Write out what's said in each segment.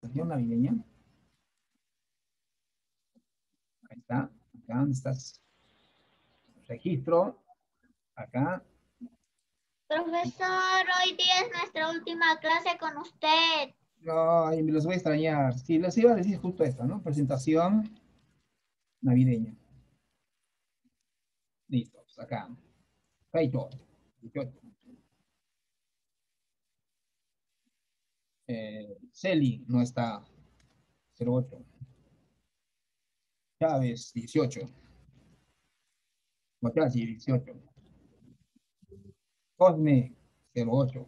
presentación navideña. Ahí está. Acá donde estás. Registro. Acá. Profesor, hoy día es nuestra última clase con usted. Ay, me los voy a extrañar. Sí, les iba a decir justo esto, ¿no? Presentación navideña. Listo, pues acá. Feito. 18. Celi no está. 08. Chávez, 18. Mochachi, 18. Cosme, 08.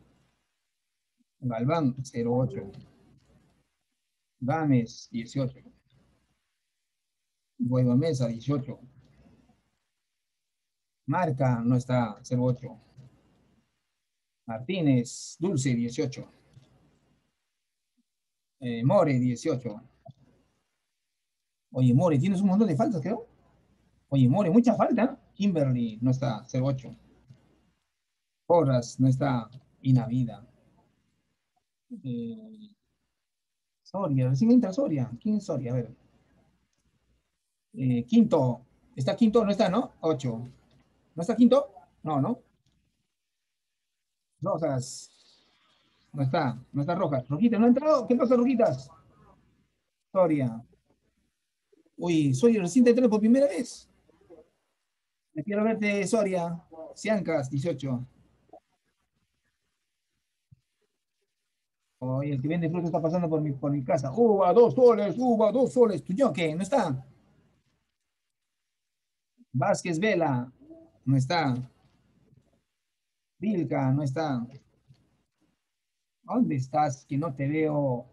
Galván, 08. Gámez, 18. Guayba Mesa, 18. Marca no está, 08. Martínez, Dulce, 18. More, 18. Oye, More, tienes un montón de faltas, creo. Oye, More, mucha falta. Kimberly no está, 08. Porras no está, Inavida. Soria, recién entra Soria. ¿Quién es Soria? A ver. Quinto. ¿Está Quinto? No está, ¿no? 8. ¿No está Quinto? No, ¿no? Rojas. No está. No está Rojas. Rojitas, ¿no ha entrado? ¿Qué pasa, Rojitas? Soria. Uy, Soria recién te entró por primera vez. Me quiero verte, Soria. Ciancas, 18. Oye, el que vende fruta está pasando por mi casa. Uva, 2 soles, uva, 2 soles. ¿Tú yo qué? ¿No está? Vázquez Vela. No está. Vilca, no está. ¿Dónde estás? Que no te veo.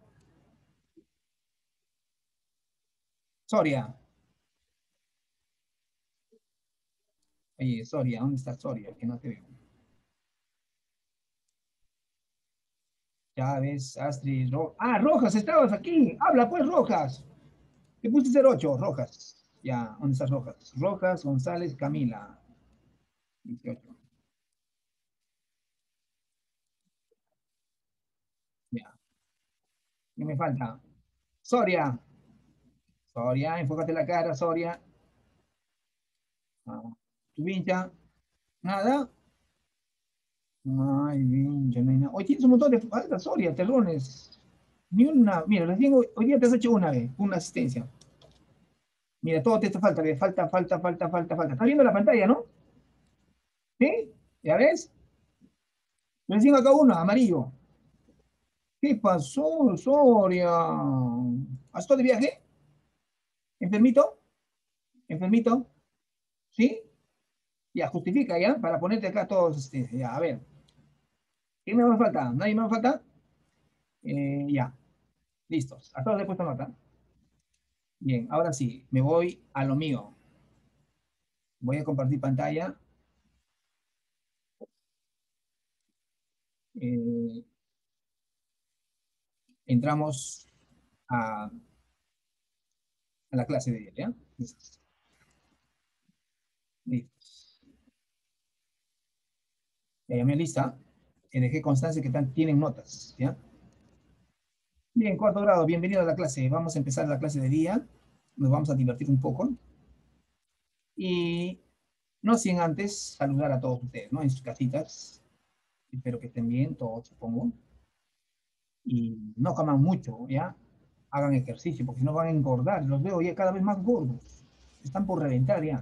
Soria. Oye, Soria, ¿dónde está Soria? Que no te veo. Chávez, Astrid, Rojas, estabas aquí. Habla pues, Rojas. Te puse 08, Rojas. Ya, ¿dónde estás, Rojas? Rojas, González, Camila. 18. Ya. ¿Qué me falta? Soria. Soria, enfócate la cara, Soria. Ah, tu vincha. Nada. Ay, vincha, no hay nada. Hoy tienes un montón de faltas, Soria, terrones. Ni una. Mira, recién hoy día te has hecho una vez, una asistencia. Mira, todo te falta, falta, falta, falta, falta, falta. ¿Estás viendo la pantalla, no? ¿Sí? ¿Ya ves? Recién acá uno, amarillo. ¿Qué pasó, Soria? ¿Has estado de viaje? ¿Enfermito? ¿Enfermito? ¿Sí? Ya, justifica, ¿ya? Para ponerte acá todos, ya, a ver. ¿Quién me falta? ¿Nadie me falta? Ya, listos. A todos le he puesto nota. Bien, ahora sí, me voy a lo mío. Voy a compartir pantalla. Eh, entramos a la clase de ayer, ¿ya? Listos. Listos. Ya llamé lista. Dejé constancia que tienen notas, ¿ya? Bien, cuarto grado, bienvenido a la clase. Vamos a empezar la clase de día. Nos vamos a divertir un poco. Y no sin antes saludar a todos ustedes, ¿no? En sus casitas. Espero que estén bien, todos supongo. Y no coman mucho, ¿ya? Hagan ejercicio, porque si no van a engordar. Los veo ya cada vez más gordos. Están por reventar ya.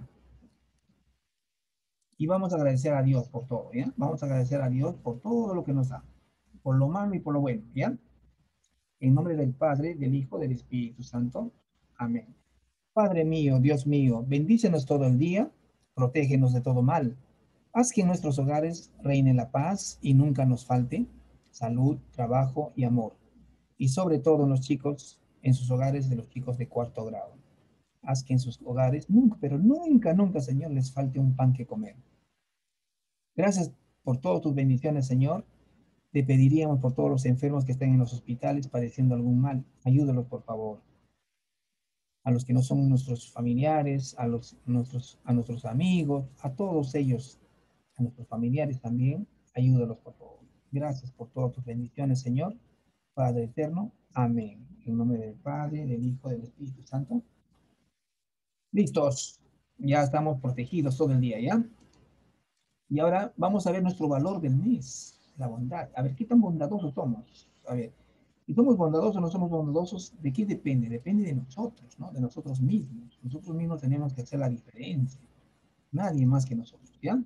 Y vamos a agradecer a Dios por todo, ¿ya? Vamos a agradecer a Dios por todo lo que nos da. Por lo malo y por lo bueno, ¿ya? En nombre del Padre, del Hijo, del Espíritu Santo. Amén. Padre mío, Dios mío, bendícenos todo el día, protégenos de todo mal. Haz que en nuestros hogares reine la paz y nunca nos falte salud, trabajo y amor. Y sobre todo en los chicos, en sus hogares de los chicos de cuarto grado. Haz que en sus hogares nunca, pero nunca, nunca, Señor, les falte un pan que comer. Gracias por todas tus bendiciones, Señor. Te pediríamos por todos los enfermos que estén en los hospitales padeciendo algún mal. Ayúdalos, por favor. A los que no son nuestros familiares, a nuestros amigos, a todos ellos, a nuestros familiares también, ayúdalos por favor. Gracias por todas tus bendiciones, Señor, Padre eterno, Amén. En nombre del Padre, del Hijo, del Espíritu Santo. Listos. Ya estamos protegidos todo el día, ¿ya? Y ahora vamos a ver nuestro valor del mes, la bondad. A ver, ¿qué tan bondadosos somos? A ver, si somos bondadosos o no somos bondadosos, ¿de qué depende? Depende de nosotros, ¿no? De nosotros mismos. Nosotros mismos tenemos que hacer la diferencia. Nadie más que nosotros, ¿ya?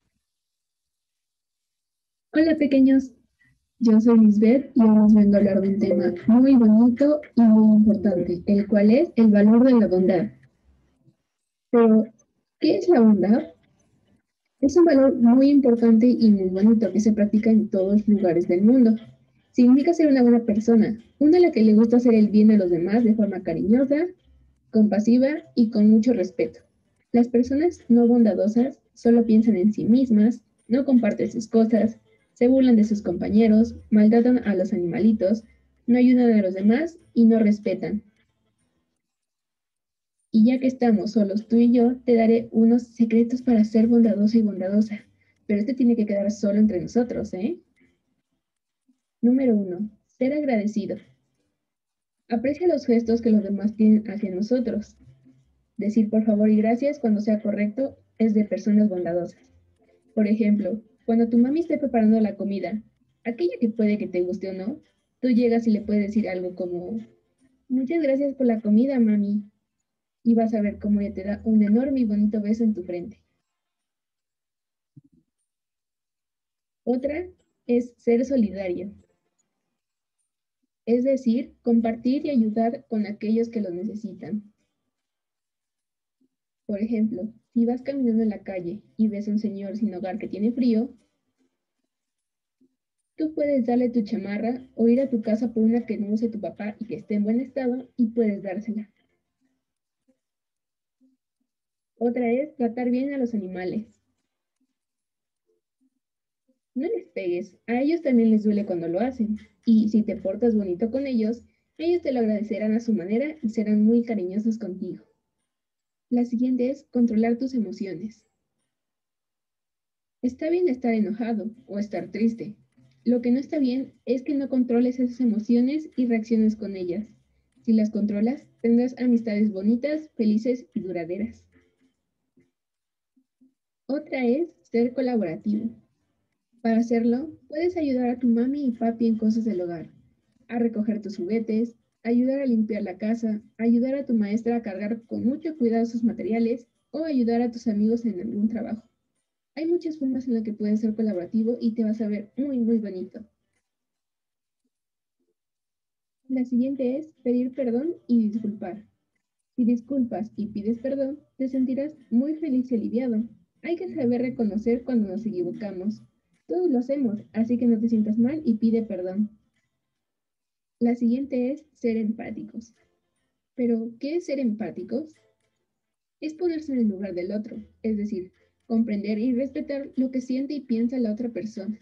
Hola pequeños, yo soy Lisbeth y hoy les vengo a hablar de un tema muy bonito y muy importante, el cual es el valor de la bondad. Pero, ¿qué es la bondad? Es un valor muy importante y muy bonito que se practica en todos lugares del mundo. Significa ser una buena persona, una a la que le gusta hacer el bien a los demás de forma cariñosa, compasiva y con mucho respeto. Las personas no bondadosas solo piensan en sí mismas, no comparten sus cosas, se burlan de sus compañeros, maltratan a los animalitos, no ayudan a los demás y no respetan. Y ya que estamos solos tú y yo, te daré unos secretos para ser bondadoso y bondadosa. Pero este tiene que quedar solo entre nosotros, ¿eh? Número 1. Ser agradecido. Aprecia los gestos que los demás tienen hacia nosotros. Decir por favor y gracias cuando sea correcto es de personas bondadosas. Por ejemplo, cuando tu mami esté preparando la comida, aquella que puede que te guste o no, tú llegas y le puedes decir algo como, muchas gracias por la comida, mami. Y vas a ver cómo ella te da un enorme y bonito beso en tu frente. Otra es ser solidario, es decir, compartir y ayudar con aquellos que lo necesitan. Por ejemplo, si vas caminando en la calle y ves a un señor sin hogar que tiene frío, tú puedes darle tu chamarra o ir a tu casa por una que no use tu papá y que esté en buen estado y puedes dársela. Otra es tratar bien a los animales. No les pegues, a ellos también les duele cuando lo hacen. Y si te portas bonito con ellos te lo agradecerán a su manera y serán muy cariñosos contigo. La siguiente es controlar tus emociones. Está bien estar enojado o estar triste. Lo que no está bien es que no controles esas emociones y reacciones con ellas. Si las controlas, tendrás amistades bonitas, felices y duraderas. Otra es ser colaborativo. Para hacerlo, puedes ayudar a tu mami y papi en cosas del hogar, a recoger tus juguetes, ayudar a limpiar la casa, ayudar a tu maestra a cargar con mucho cuidado sus materiales o ayudar a tus amigos en algún trabajo. Hay muchas formas en las que puedes ser colaborativo y te vas a ver muy, muy bonito. La siguiente es pedir perdón y disculpar. Si disculpas y pides perdón, te sentirás muy feliz y aliviado. Hay que saber reconocer cuando nos equivocamos. Todos lo hacemos, así que no te sientas mal y pide perdón. La siguiente es ser empáticos. Pero, ¿qué es ser empáticos? Es ponerse en el lugar del otro, es decir, comprender y respetar lo que siente y piensa la otra persona.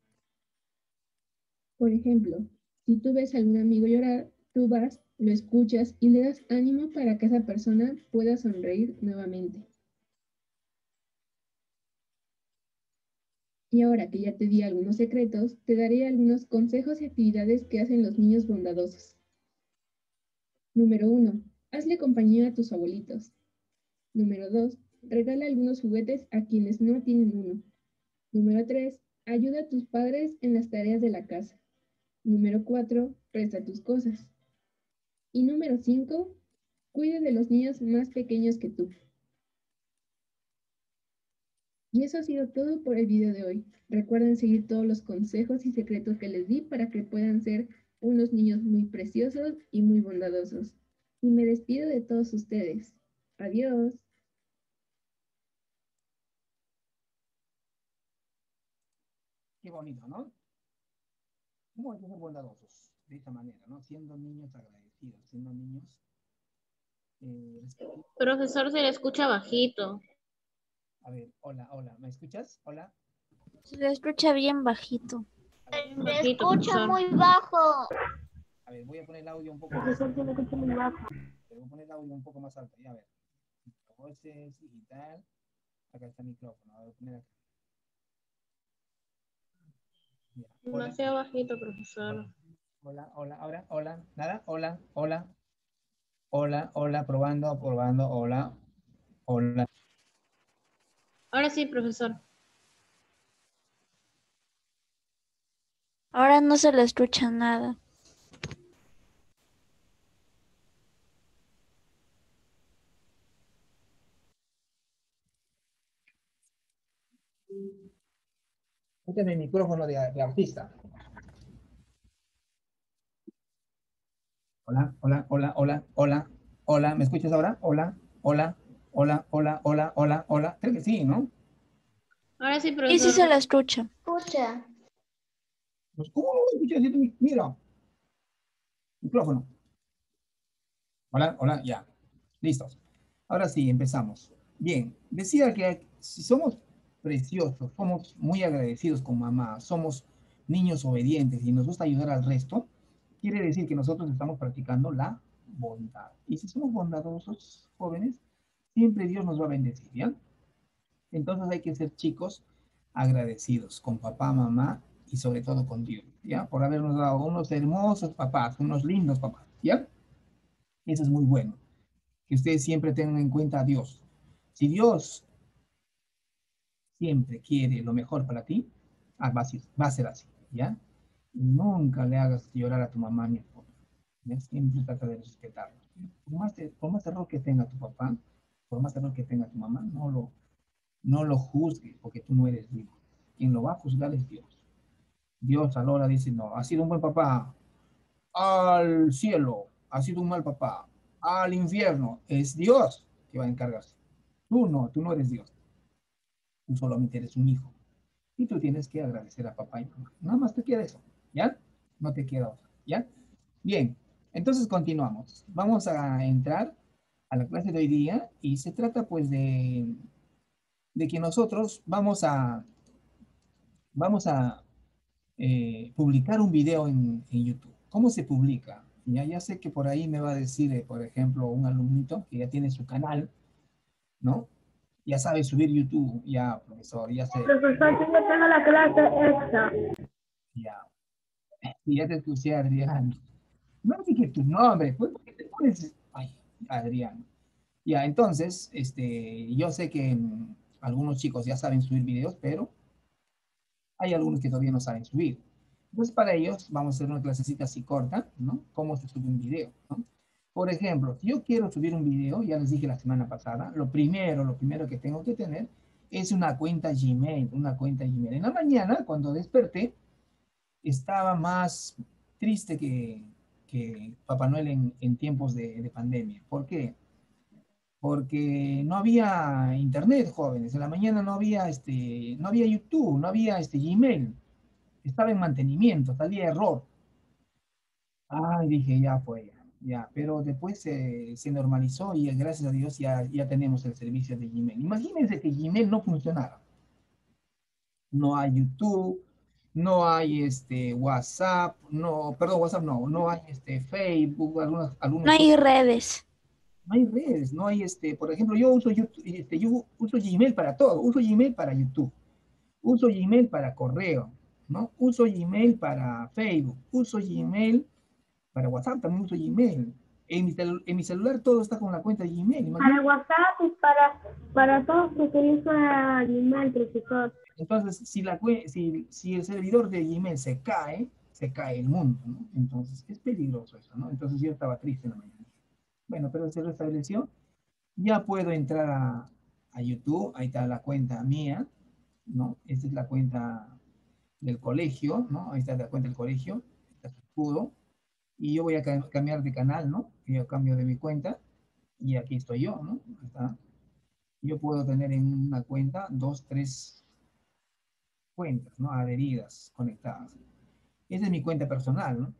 Por ejemplo, si tú ves a algún amigo llorar, tú vas, lo escuchas y le das ánimo para que esa persona pueda sonreír nuevamente. Y ahora que ya te di algunos secretos, te daré algunos consejos y actividades que hacen los niños bondadosos. Número 1. Hazle compañía a tus abuelitos. Número 2. Regala algunos juguetes a quienes no tienen uno. Número 3. Ayuda a tus padres en las tareas de la casa. Número 4. Presta tus cosas. Y número 5. Cuida de los niños más pequeños que tú. Y eso ha sido todo por el video de hoy. Recuerden seguir todos los consejos y secretos que les di para que puedan ser unos niños muy preciosos y muy bondadosos. Y me despido de todos ustedes. Adiós. Qué bonito, ¿no? ¿Cómo hay que ser bondadosos? De esta manera, ¿no? Siendo niños agradecidos, siendo niños respetuosos. Profesor, se le escucha bajito. A ver, hola, hola, ¿me escuchas? Hola. Se le escucha bien bajito. A ver, Se Bajito, escucha profesor. muy bajo. a ver, voy a poner el audio un poco más alto. Voy a poner el audio un poco más alto, ya a ver. Voces y tal. Acá está el micrófono, voy a poner acá. Ya, hola. Demasiado bajito, profesor. Hola, hola, ahora, hola, nada, hola, hola, hola, hola, probando, probando, hola, hola. Ahora sí, profesor. Ahora no se le escucha nada. Este es mi micrófono de artista. Hola, hola, hola, hola, hola, hola, ¿me escuchas ahora? Hola, hola, hola, hola, hola, hola, hola. Creo que sí, ¿no? Ahora sí, Sí, sí se profesor. la escucha. Escucha. Pues, ¿cómo no me escuchas? Mira, micrófono. Hola, hola, ya. Listos. Ahora sí, empezamos. Bien, decía que si somos preciosos, somos muy agradecidos con mamá, somos niños obedientes y nos gusta ayudar al resto, quiere decir que nosotros estamos practicando la bondad. Y si somos bondadosos, jóvenes, siempre Dios nos va a bendecir, ¿ya? Entonces hay que ser chicos agradecidos con papá, mamá y sobre todo con Dios, ¿ya? Por habernos dado unos hermosos papás, unos lindos papás, ¿ya? Eso es muy bueno, que ustedes siempre tengan en cuenta a Dios. Si Dios siempre quiere lo mejor para ti, va a ser así, ¿ya? Nunca le hagas llorar a tu mamá ni a tu papá, ¿ya? Siempre trata de respetarlo. Por más error que tenga tu papá, por más error que tenga tu mamá, no lo juzgues porque tú no eres Dios. Quien lo va a juzgar es Dios. Dios a la hora dice, no, ha sido un buen papá, al cielo, ha sido un mal papá, al infierno, es Dios que va a encargarse. Tú no eres Dios, tú solamente eres un hijo. Y tú tienes que agradecer a papá y mamá. Nada más te queda eso, ¿ya? No te queda otra, ¿ya? Bien, entonces continuamos. Vamos a entrar a la clase de hoy día y se trata pues de que nosotros vamos a publicar un video en YouTube. ¿Cómo se publica? Ya sé que por ahí me va a decir, por ejemplo, un alumnito que ya tiene su canal, ¿no? Ya sabe subir YouTube, ya, profesor, ya sé, Profesor, yo no tengo la clase extra. ya, y ya te escuché, Adrián. No dije tu nombre, pues, ¿por qué te pones? Ay, Adrián. Ya, entonces, yo sé que algunos chicos ya saben subir videos, pero hay algunos que todavía no saben subir. Entonces, para ellos vamos a hacer una clasecita así corta, ¿no? Cómo se sube un video, ¿no? Por ejemplo, si yo quiero subir un video, ya les dije la semana pasada, lo primero que tengo que tener es una cuenta Gmail, una cuenta Gmail. En la mañana, cuando desperté, estaba más triste que Papá Noel en tiempos de pandemia. ¿Por qué? Porque no había internet, jóvenes. En la mañana no había YouTube, no había Gmail. Estaba en mantenimiento, salía error. Ay, dije, ya fue, ya. Pero después se normalizó y gracias a Dios ya tenemos el servicio de Gmail. Imagínense que Gmail no funcionara. No hay YouTube, no hay WhatsApp, no, perdón, WhatsApp no hay Facebook, No algunos hay otros. redes. No hay redes, no hay por ejemplo, yo uso YouTube, yo uso Gmail para todo, uso Gmail para YouTube, uso Gmail para correo, ¿no? Uso Gmail para Facebook, uso Gmail para WhatsApp, también uso Gmail. En mi celular todo está con la cuenta de Gmail, Para imagínate. WhatsApp y para todos se utiliza Gmail, profesor. Entonces, si el servidor de Gmail se cae el mundo, ¿no? Entonces, es peligroso eso, ¿no? Entonces yo estaba triste en la mañana. Bueno, pero se restableció. Ya puedo entrar a YouTube, ahí está la cuenta mía, ¿no? Esta es la cuenta del colegio, ¿no? Ahí está la cuenta del colegio, está su escudo. Y yo voy a cambiar de canal, ¿no? Yo cambio de mi cuenta y aquí estoy yo, ¿no? Ahí está. Yo puedo tener en una cuenta dos, tres cuentas, ¿no? Adheridas, conectadas. Esa es mi cuenta personal, ¿no?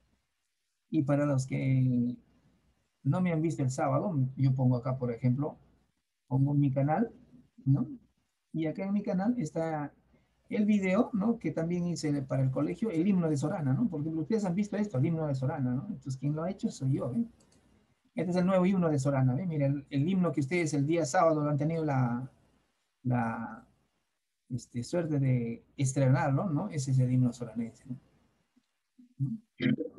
Y para los que no me han visto el sábado, yo pongo acá, por ejemplo, pongo mi canal, ¿no? Y acá en mi canal está el video, ¿no? Que también hice para el colegio, el himno de Sorana, ¿no? Porque ustedes han visto esto, el himno de Sorana, ¿no? Entonces, quien lo ha hecho soy yo, ¿eh? Este es el nuevo himno de Sorana, ¿eh? Miren, el himno que ustedes el día sábado lo han tenido la suerte de estrenarlo, ¿no? Ese es el himno soranense, ¿no?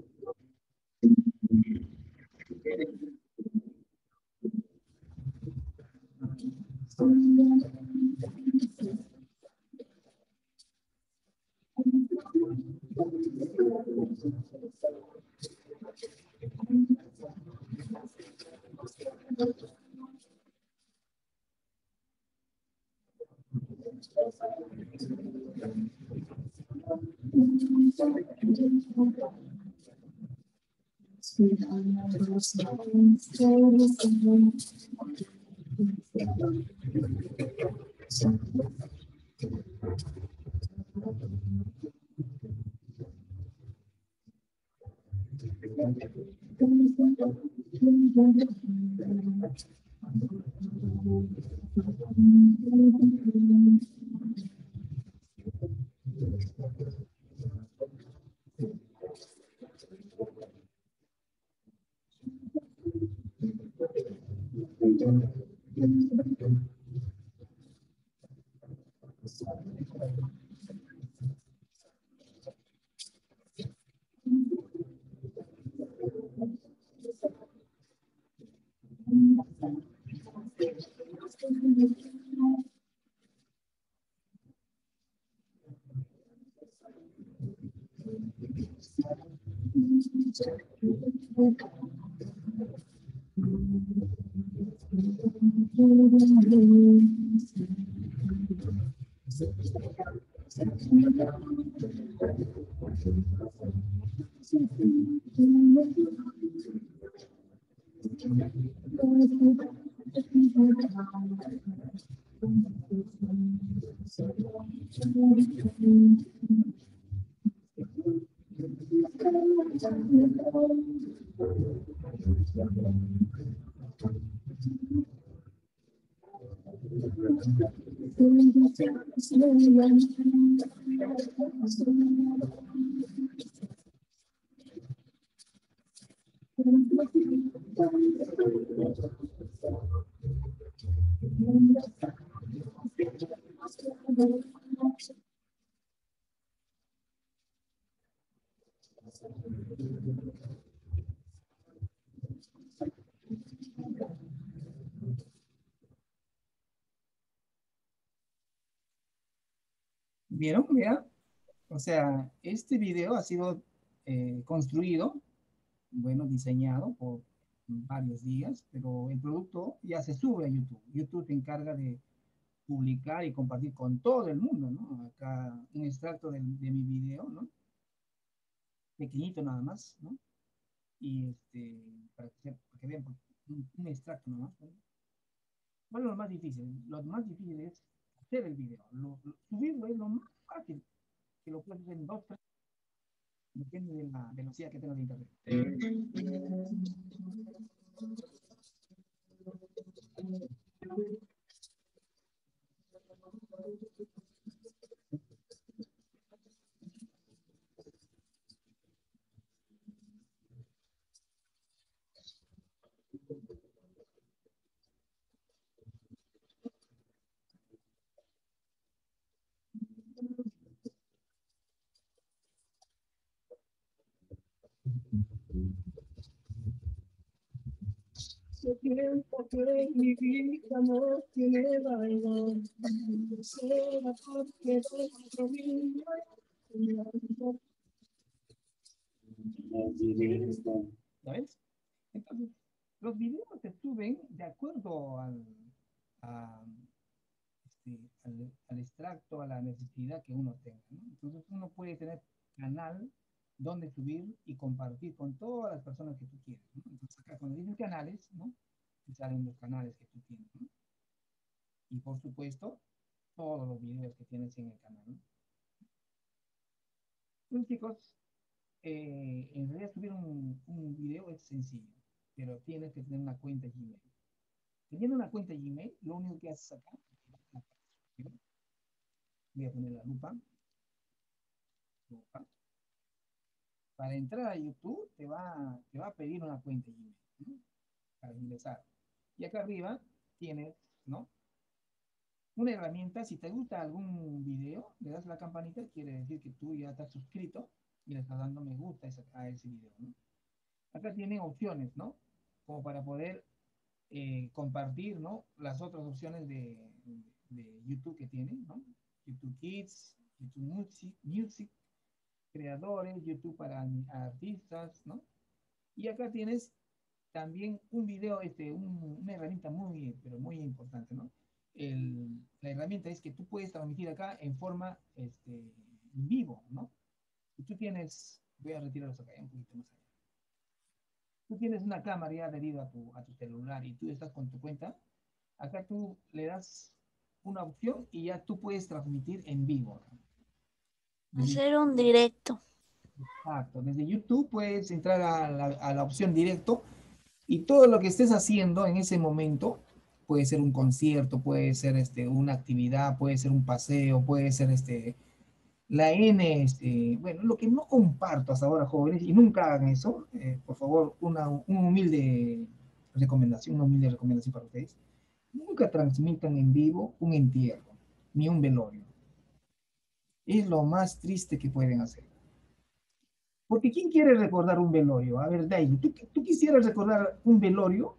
¿Vieron? Vea. O sea, este video ha sido construido, bueno, diseñado por varios días, pero el producto ya se sube a YouTube. YouTube se encarga de publicar y compartir con todo el mundo, ¿no? Acá un extracto de mi video, ¿no? Pequeñito nada más, ¿no? Y para que vean, un extracto nada más, ¿no? Bueno, lo más difícil. Lo más difícil es hacer el video. Subirlo es lo más fácil, que lo puedes hacer en 2, 3, depende de la velocidad que tengas de internet. Tiempo que mi vida no tiene valor, será porque dentro mío ¿ya ves? Entonces, los videos se suben de acuerdo a, al extracto, a la necesidad que uno tenga, ¿no? Entonces, uno puede tener canal donde subir y compartir con todas las personas que tú quieras, ¿no? Entonces, acá cuando dices canales, ¿no? Te salen los canales que tú tienes, ¿no? Y por supuesto, todos los videos que tienes en el canal, ¿no? Entonces, chicos, en realidad subir un video es sencillo, pero tienes que tener una cuenta Gmail. Teniendo una cuenta Gmail, lo único que haces acá, voy a poner la lupa. Para entrar a YouTube te va a pedir una cuenta Gmail, ¿no? Para ingresar. Y acá arriba tienes, ¿no? Una herramienta. Si te gusta algún video, le das la campanita, quiere decir que tú ya estás suscrito y le estás dando me gusta a ese video, ¿no? Acá tienen opciones, ¿no? como para poder compartir, ¿no? Las otras opciones de YouTube que tienen, ¿no? YouTube Kids, YouTube Music, creadores, YouTube para artistas, ¿no? Y acá tienes también un video, una herramienta muy, pero muy importante, ¿no? La herramienta es que tú puedes transmitir acá en forma vivo, ¿no? Si tú tienes, voy a retirarlos acá un poquito más allá. Tú tienes una cámara ya adherida a tu celular y tú estás con tu cuenta, acá tú le das una opción y ya tú puedes transmitir en vivo. Acá. Hacer un directo. Exacto, desde YouTube puedes entrar a la opción directo y todo lo que estés haciendo en ese momento, puede ser un concierto, puede ser una actividad, puede ser un paseo, puede ser la N, bueno, lo que no comparto hasta ahora, jóvenes, y nunca hagan eso, por favor, una humilde recomendación para ustedes. Nunca transmitan en vivo un entierro, ni un velorio. Es lo más triste que pueden hacer. Porque ¿quién quiere recordar un velorio? A ver, Daily, ¿tú quisieras recordar un velorio?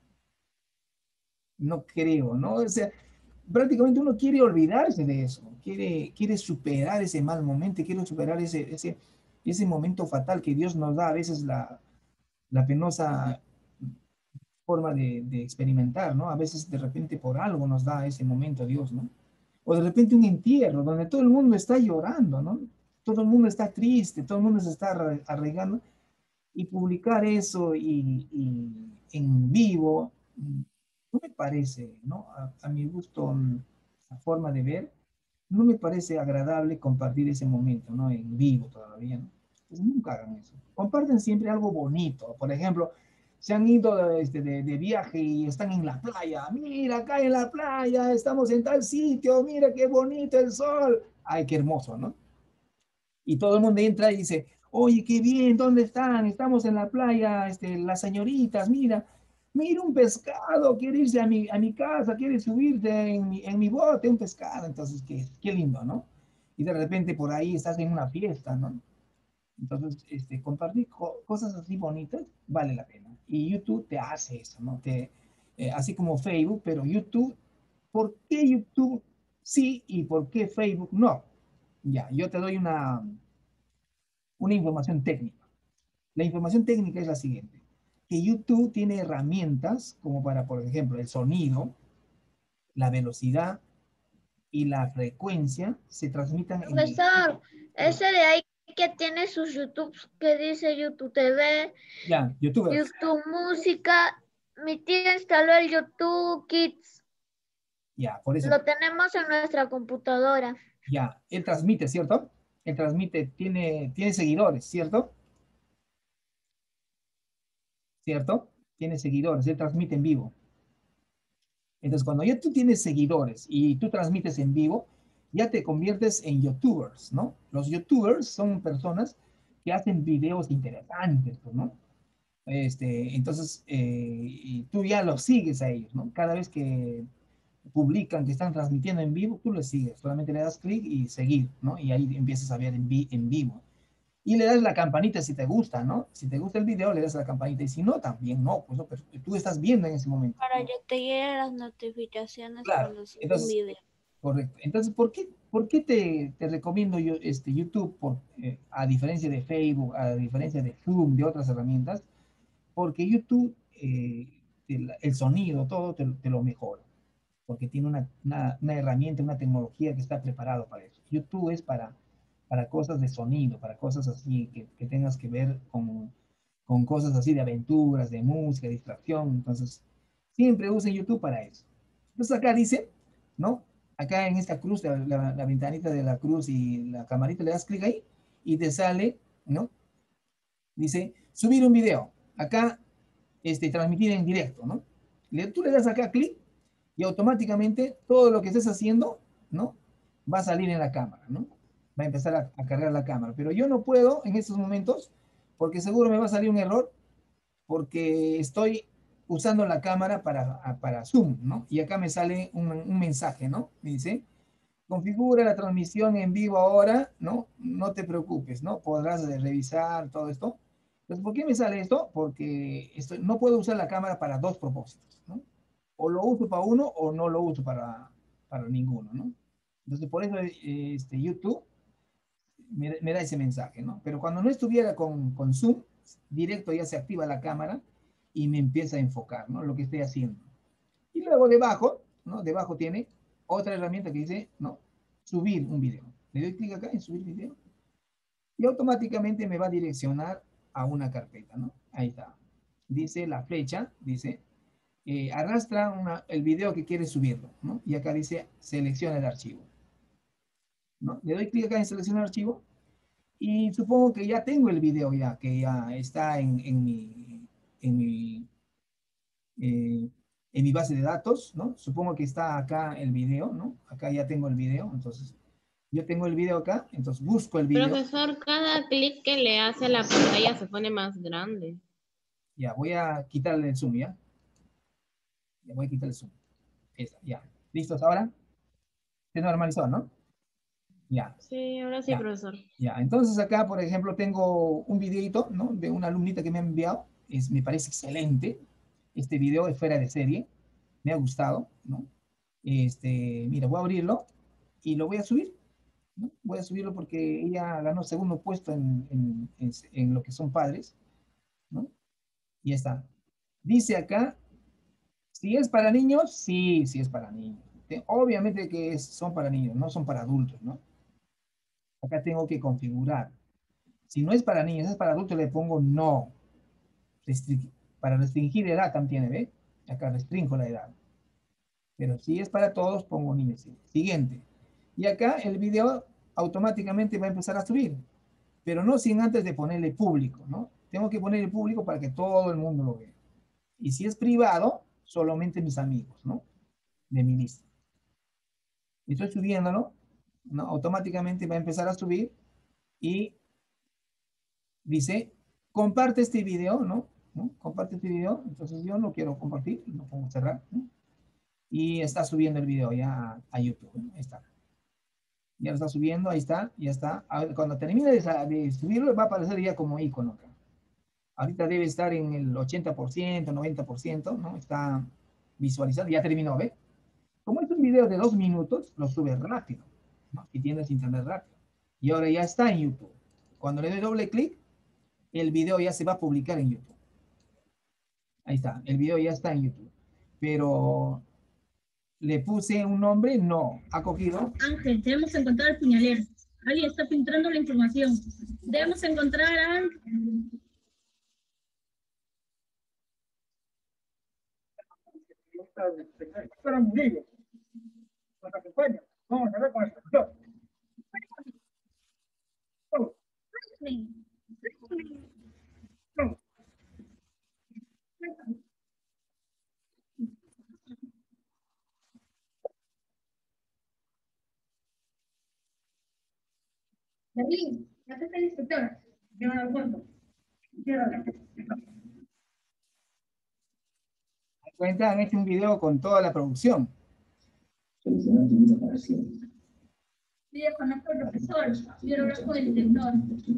No creo, ¿no? O sea, prácticamente uno quiere olvidarse de eso, quiere superar ese mal momento, quiere superar ese momento fatal que Dios nos da a veces la penosa forma de experimentar, ¿no? A veces de repente por algo nos da ese momento Dios, ¿no? O de repente un entierro donde todo el mundo está llorando, ¿no? Todo el mundo está triste, todo el mundo se está arraigando y publicar eso y en vivo, no me parece, ¿no? A mi gusto, a forma de ver, no me parece agradable compartir ese momento, ¿no? En vivo todavía, ¿no? Pues nunca hagan eso. Comparten siempre algo bonito. Por ejemplo, se han ido de viaje y están en la playa. Mira, acá en la playa, estamos en tal sitio, mira qué bonito el sol. Ay, qué hermoso, ¿no? Y todo el mundo entra y dice, oye, qué bien, ¿dónde están? Estamos en la playa, las señoritas, mira un pescado, quiere irse a mi casa, quiere subirte en mi bote, un pescado, entonces, qué lindo, ¿no? Y de repente por ahí estás en una fiesta, ¿no? Entonces, compartir cosas así bonitas vale la pena. Y YouTube te hace eso, ¿no? Así como Facebook, pero YouTube, ¿por qué YouTube sí y por qué Facebook no? Ya, yo te doy una información técnica. La información técnica es la siguiente, que YouTube tiene herramientas como para, por ejemplo, el sonido, la velocidad y la frecuencia se transmitan en el... Profesor, ese de ahí que tiene sus YouTube, que dice YouTube TV, Ya, YouTubers. YouTube Música, mi tía instaló el YouTube Kids. Ya, por eso. Lo tenemos en nuestra computadora. Ya, él transmite, ¿cierto? Él transmite, tiene seguidores, ¿cierto? ¿Cierto? Tiene seguidores, él transmite en vivo. Entonces, cuando ya tú tienes seguidores y tú transmites en vivo, ya te conviertes en YouTubers, ¿no? Los YouTubers son personas que hacen videos interesantes, pues, ¿no? Entonces, y tú ya los sigues a ellos, ¿no? Cada vez que publican que están transmitiendo en vivo, tú les sigues, solamente le das clic y seguir, ¿no? Y ahí empiezas a ver en vivo. Y le das la campanita si te gusta, ¿no? Si te gusta el video, le das la campanita y si no, también no, pues no, pero tú estás viendo en ese momento. Para que te lleguen las notificaciones Claro, cuando subo un entonces, video. correcto. Entonces, ¿por qué te recomiendo yo YouTube a diferencia de Facebook, a diferencia de Zoom, de otras herramientas? Porque YouTube, el sonido, todo te lo mejora. Porque tiene una herramienta, una tecnología que está preparado para eso. YouTube es para cosas de sonido, para cosas así que tengas que ver con cosas así de aventuras, de música, distracción. Entonces, siempre usen YouTube para eso. Entonces acá dice, ¿no? Acá en esta cruz, la ventanita de la cruz y la camarita, le das clic ahí y te sale, ¿no? Dice, subir un video. Acá, transmitir en directo, ¿no? Tú le das acá clic y automáticamente todo lo que estés haciendo, ¿no? Va a salir en la cámara, ¿no? Va a empezar a cargar la cámara. Pero yo no puedo en estos momentos porque seguro me va a salir un error porque estoy usando la cámara para Zoom, ¿no? Y acá me sale un mensaje, ¿no? Me dice, configura la transmisión en vivo ahora, ¿no? No te preocupes, ¿no? Podrás revisar todo esto. Entonces, ¿por qué me sale esto? Porque no puedo usar la cámara para dos propósitos, ¿no? O lo uso para uno o no lo uso para ninguno, ¿no? Entonces, por eso YouTube me da ese mensaje, ¿no? Pero cuando no estuviera con Zoom, directo ya se activa la cámara y me empieza a enfocar, ¿no? Lo que estoy haciendo. Y luego debajo, ¿no? Debajo tiene otra herramienta que dice, ¿no? Subir un video. Le doy clic acá en subir video y automáticamente me va a direccionar a una carpeta, ¿no? Ahí está. Dice la flecha, dice, arrastra el video que quieres subirlo, ¿no? Y acá dice, selecciona el archivo, ¿no? Le doy clic acá en seleccionar archivo y supongo que ya tengo el video ya, que ya está en mi base de datos, ¿no? Supongo que está acá el video, ¿no? Acá ya tengo el video, entonces yo tengo el video acá, entonces busco el video. Profesor, cada clic que le hace a la pantalla se pone más grande. Ya, voy a quitarle el zoom, ¿ya? Ya voy a quitar el zoom. Esa, ya. ¿Listos ahora? Se normalizó, ¿no? Ya. Sí, ahora sí, Ya. profesor. Ya, entonces acá, por ejemplo, tengo un videito, ¿no? De una alumnita que me ha enviado. Me parece excelente. Este video es fuera de serie. Me ha gustado, ¿no? Mira, voy a abrirlo y lo voy a subir, ¿no? Voy a subirlo porque ella ganó segundo puesto en lo que son padres, ¿no? Y ya está. Dice acá, si es para niños, sí, sí es para niños. Obviamente que son para niños, no son para adultos, ¿no? Acá tengo que configurar. Si no es para niños, es para adultos, le pongo no. Para restringir edad también, ¿ve? Acá restringo la edad. Pero si es para todos, pongo niños. Siguiente. Y acá el video automáticamente va a empezar a subir. Pero no sin antes de ponerle público, ¿no? Tengo que ponerle público para que todo el mundo lo vea. Y si es privado, solamente mis amigos, ¿no? De mi lista. Estoy subiéndolo, ¿no? Automáticamente va a empezar a subir y dice, comparte este video, ¿no? Comparte este video. Entonces yo no quiero compartir, lo pongo a cerrar, ¿no? Y está subiendo el video ya a YouTube, ¿no? Ahí está. Ya lo está subiendo, ahí está, ya está. Cuando termine de subirlo, va a aparecer ya como icono acá. Ahorita debe estar en el 80%, 90%, ¿no? Está visualizado, ya terminó, ¿ve? Como es un video de 2 minutos, lo sube rápido, ¿no? Y tienes internet rápido. Y ahora ya está en YouTube. Cuando le doy doble clic, el video ya se va a publicar en YouTube. Ahí está, el video ya está en YouTube. Pero le puse un nombre, no. Ha cogido. Ángel, debemos encontrar al puñalero. Alguien está filtrando la información. Debemos encontrar al... Vamos a ver con esto. Berlín, acá está el inspector. Yo no lo cuento. Cuenta, han hecho un video con toda la producción. Sí, yo conozco al profesor. Yo lo conozco del director.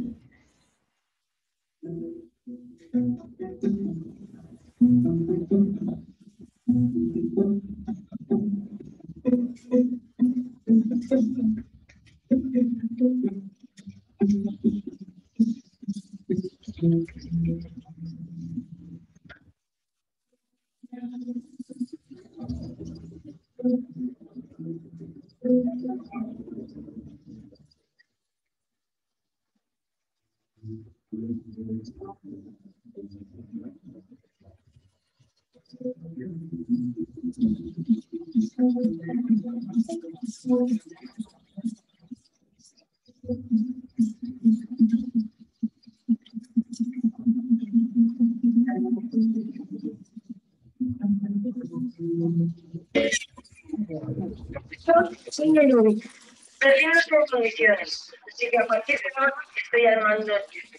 Señor Lúdica, perdí nuestras condiciones, así que a partir de ahora estoy armando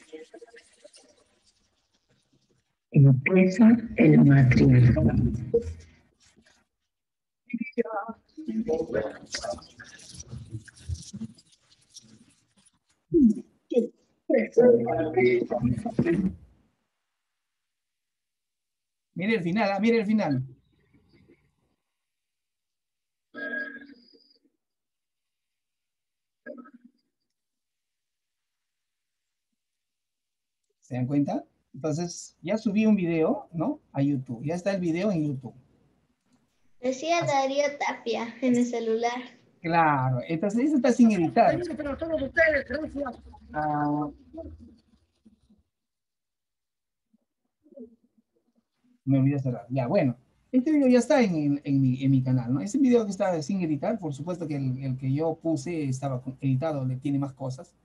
el empieza el matrimonio. Mire el final, mire el final. ¿Se dan cuenta? Entonces, ya subí un video, ¿no? A YouTube. Ya está el video en YouTube. Decía Darío Tapia en el celular. Claro, entonces eso está sin editar. Ah, me olvidé cerrar. Ya, bueno. Este video ya está en mi canal, ¿no? Ese video que está sin editar, por supuesto que el que yo puse estaba editado, le tiene más cosas.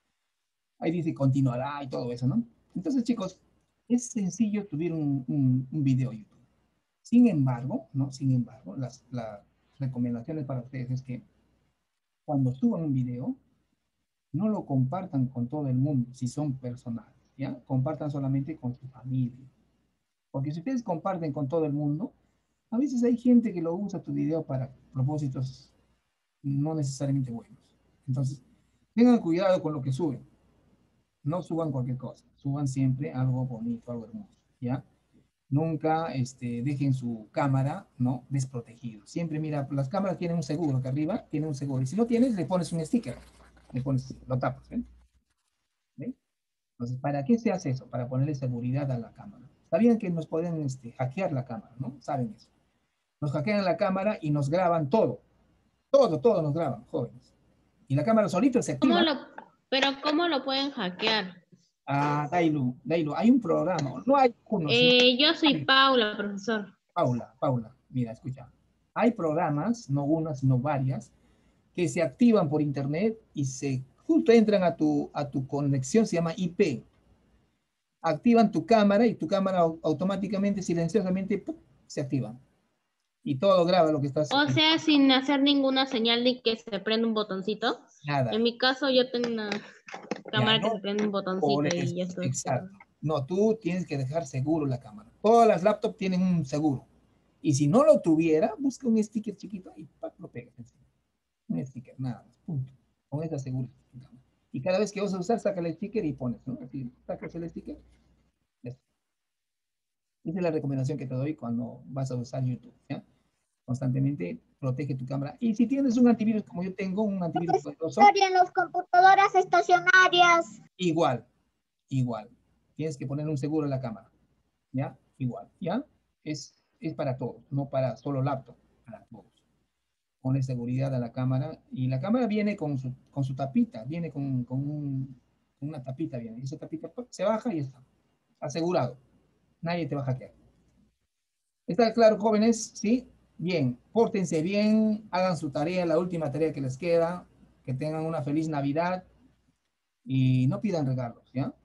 Ahí dice continuará y todo eso, ¿no? Entonces, chicos, es sencillo subir un video a YouTube. Sin embargo, ¿no? Sin embargo, las recomendaciones para ustedes es que cuando suban un video, no lo compartan con todo el mundo, si son personales, ¿ya? Compartan solamente con su familia. Porque si ustedes comparten con todo el mundo, a veces hay gente que lo usa tu video para propósitos no necesariamente buenos. Entonces, tengan cuidado con lo que suben. No suban cualquier cosa. Suban siempre algo bonito, algo hermoso, ¿ya? Nunca dejen su cámara, ¿no? Desprotegido. Siempre, mira, las cámaras tienen un seguro, que arriba tienen un seguro. Y si no tienes, le pones un sticker. Le pones, lo tapas, ¿ven? ¿Ven? Entonces, ¿para qué se hace eso? Para ponerle seguridad a la cámara. Sabían que nos pueden hackear la cámara, ¿no? Saben eso. Nos hackean la cámara y nos graban todo. Todo nos graban, jóvenes. Y la cámara solito se activa. Pero ¿cómo lo pueden hackear? Ah, Dailu, hay un programa. No hay uno. Yo soy Paula, profesor. Paula, mira, escucha. Hay programas, no una, sino varias, que se activan por internet y justo entran a tu conexión, se llama IP. Activan tu cámara y tu cámara automáticamente, silenciosamente, ¡pum!, se activa. Y todo graba lo que estás O haciendo. sea, sin hacer ninguna señal de que se prende un botoncito. Nada. En mi caso, yo tengo una cámara Ya, no, que se prende un botoncito y ya está. exacto. No, tú tienes que dejar seguro la cámara. Todas las laptops tienen un seguro. Y si no lo tuviera, busca un sticker chiquito y lo pegas encima. Un sticker, nada más, punto. Con esa segura. Y cada vez que vas a usar, saca el sticker y pones, ¿no? Así, sacas el sticker. Esa es la recomendación que te doy cuando vas a usar YouTube, ¿ya? Constantemente protege tu cámara. Y si tienes un antivirus, como yo tengo, un antivirus poderoso. En las computadoras estacionarias. Igual. Tienes que poner un seguro en la cámara, ¿ya? Igual, ¿ya? Es para todos, no para solo laptop, para todos. Pone seguridad a la cámara y la cámara viene con su tapita, viene con una tapita, viene. Y esa tapita se baja y está. Asegurado. Nadie te va a hackear. ¿Está claro, jóvenes? ¿Sí? Bien. Pórtense bien, hagan su tarea, la última tarea que les queda, que tengan una feliz Navidad y no pidan regalos, ¿ya?